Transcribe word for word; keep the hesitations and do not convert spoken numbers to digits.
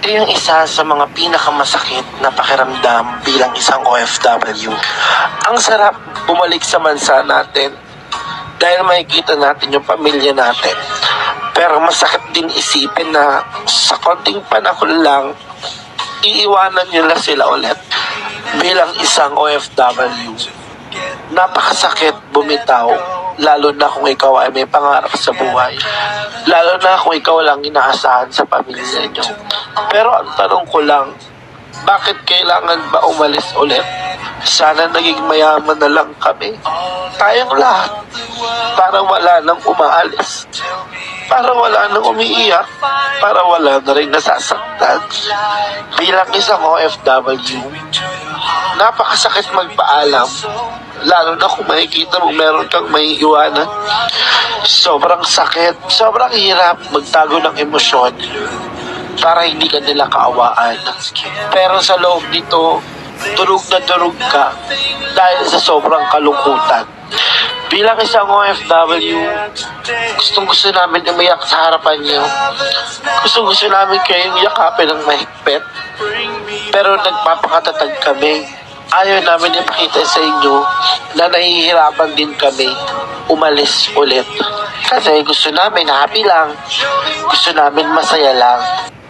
Ito yung isa sa mga pinakamasakit na pakiramdam bilang isang O F W. Ang sarap bumalik sa bansa natin dahil makikita natin yung pamilya natin. Pero masakit din isipin na sa konting panahon lang, iiwanan nila sila ulit bilang isang O F W. Napakasakit bumitaw, lalo na kung ikaw ay may pangarap sa buhay. Lalo na kung ikaw lang inaasahan sa pamilya nyo. Pero ang tanong ko lang, bakit kailangan ba umalis ulit? Sana naging mayaman na lang kami. Tayong lahat. Parang wala nang umaalis. Parang wala nang umiiyak. Parang wala na rin nasasaktan. Bilang isang O F W, napakasakit magpaalam. Lalo na kung makikita mo meron kang may iwanan. Sobrang sakit. Sobrang hirap magtago ng emosyon para hindi ka nila kaawaan. Pero sa loob nito, durog na durog ka dahil sa sobrang kalungkutan. Bilang isang O F W, gustong gusto namin umiyak sa harapan niyo. Gustong gusto namin kayong yakapin ng mahigpit. Pero nagpapakatatag kami. Ayaw namin ipakita sa inyo na nahihirapan din kami umalis ulit. Kasi gusto namin happy lang. Gusto namin masaya lang.